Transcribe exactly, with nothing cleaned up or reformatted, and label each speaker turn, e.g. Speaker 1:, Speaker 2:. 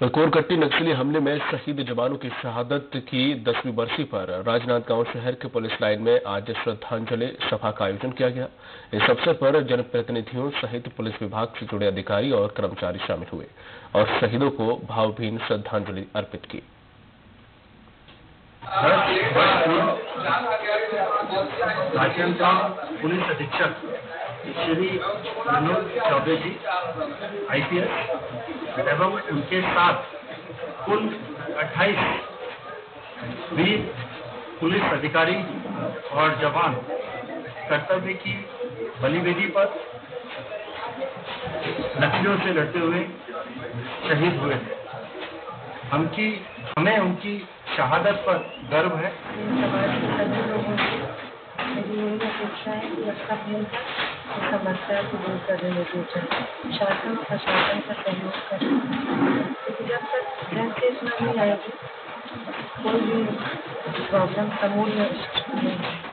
Speaker 1: कोरकट्टी नक्सली हमले में शहीद जवानों की शहादत की दसवीं बरसी पर राजनांदगांव शहर के पुलिस लाइन में आज श्रद्धांजलि सभा का आयोजन किया गया। इस अवसर पर जनप्रतिनिधियों सहित पुलिस विभाग से जुड़े अधिकारी और कर्मचारी शामिल हुए और शहीदों को भावभीनी श्रद्धांजलि अर्पित की।
Speaker 2: राजनांदगांव पुलिस अधीक्षक Shri Manoj Choubey ji I P S एवं उनके साथ कुल अट्ठाईस वीर पुलिस अधिकारी और जवान कर्तव्य की बलिवेदी पर नक्सलियों से लड़ते हुए शहीद हुए थे। हमकी हमें उनकी शहादत पर गर्व है।
Speaker 3: मेरी यही अपेक्षा है कि अच्छा मिलकर इस समस्या को दूर करने में जुटे, शासन और प्रशासन का सहयोग करें, क्योंकि जब तक जस्टिस नहीं आएगी कोई भी प्रॉब्लम समूल नहीं है।